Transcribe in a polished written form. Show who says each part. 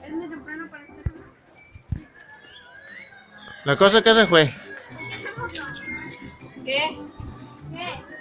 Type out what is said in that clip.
Speaker 1: Es muy temprano para hacerlo.
Speaker 2: La cosa que se fue.
Speaker 1: ¿Qué? ¿Qué?